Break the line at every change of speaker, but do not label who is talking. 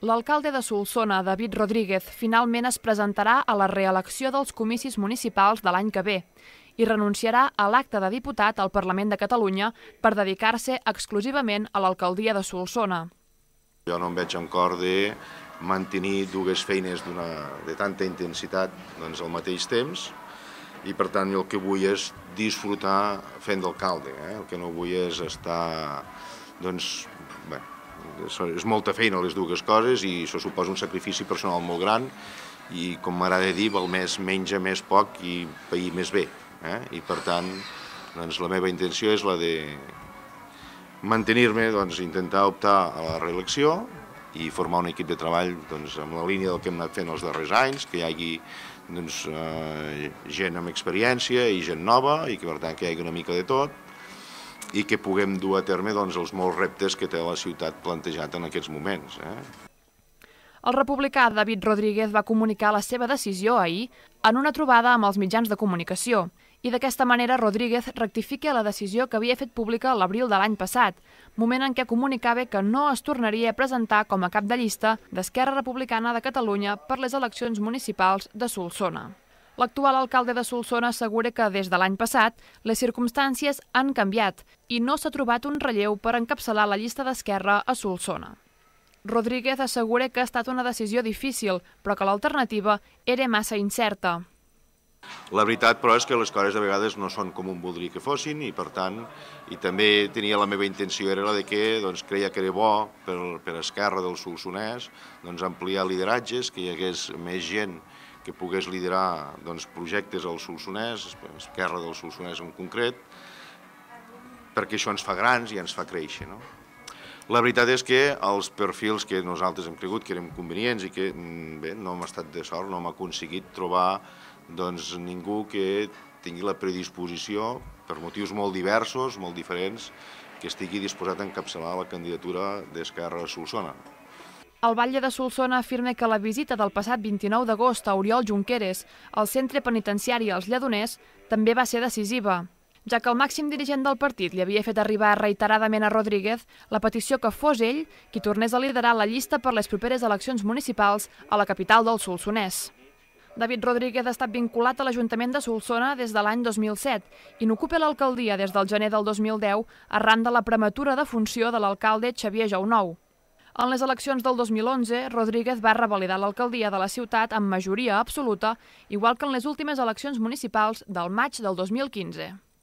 L'alcalde de Solsona, David Rodríguez, finalment es presentarà a la reelecció dels comicis municipals de l'any que ve i renunciarà a l'acte de diputat al Parlament de Catalunya per dedicar-se exclusivament a l'alcaldia de Solsona.
Jo no em veig en cor de mantenir dues feines de tanta intensitat al mateix temps i, per tant, el que vull és disfrutar fent d'alcalde. El que no vull és estar... És molta feina les dues coses i això suposa un sacrifici personal molt gran i, com m'agrada dir, val més menja més poc i pair més bé. I, per tant, la meva intenció és la de mantenir-me, intentar optar a la reelecció i formar un equip de treball amb la línia del que hem anat fent els darrers anys, que hi hagi gent amb experiència i gent nova i que, per tant, que hi hagi una mica de tot i que puguem dur a terme els molts reptes que té la ciutat plantejat en aquests moments.
El republicà David Rodríguez va comunicar la seva decisió ahir en una trobada amb els mitjans de comunicació i d'aquesta manera Rodríguez rectifica la decisió que havia fet pública a l'abril de l'any passat, moment en què comunicava que no es tornaria a presentar com a cap de llista d'Esquerra Republicana de Catalunya per les eleccions municipals de Solsona. L'actual alcalde de Solsona assegura que des de l'any passat les circumstàncies han canviat i no s'ha trobat un relleu per encapçalar la llista d'Esquerra a Solsona. Rodríguez assegura que ha estat una decisió difícil, però que l'alternativa era massa incerta.
La veritat, però, és que les coses de vegades no són com un voldria que fossin i, per tant, i també tenia la meva intenció era la de que creia que era bo per Esquerra del Solsonès ampliar lideratges, que hi hagués més gent que pogués liderar projectes al Solsonès, Esquerra del Solsonès en concret, perquè això ens fa grans i ens fa créixer. La veritat és que els perfils que nosaltres hem cregut que eren convenients i que no hem estat de sort, no hem aconseguit trobar ningú que tingui la predisposició, per motius molt diversos, molt diferents, que estigui disposat a encapçalar la candidatura d'Esquerra a Solsona.
El batlle de Solsona afirma que la visita del passat 29 d'agost a Oriol Junqueras al centre penitenciari als Lledoners també va ser decisiva, ja que el màxim dirigent del partit li havia fet arribar reiteradament a Rodríguez la petició que fos ell qui tornés a liderar la llista per les properes eleccions municipals a la capital del Solsonès. David Rodríguez ha estat vinculat a l'Ajuntament de Solsona des de l'any 2007 i n'ocupa l'alcaldia des del gener del 2010 arran de la prematura defunció de l'alcalde Xavier Jounou. En les eleccions del 2011, Rodríguez va revalidar l'alcaldia de la ciutat amb majoria absoluta, igual que en les últimes eleccions municipals del maig del 2015.